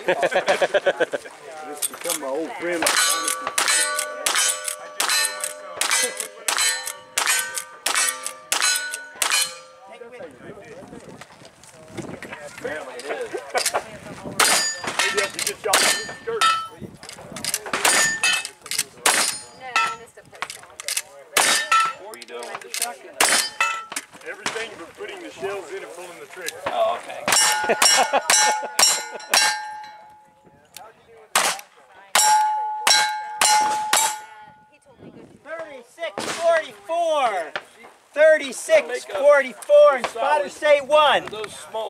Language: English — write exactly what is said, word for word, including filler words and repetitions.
It's become my old friend. Apparently it is. Maybe I should get y'all a new skirt. What are you doing with the shotgun? Everything but putting the shells in and pulling the trigger. Oh, okay. thirty-six forty-four. thirty-six forty-four and spotters say one. Those small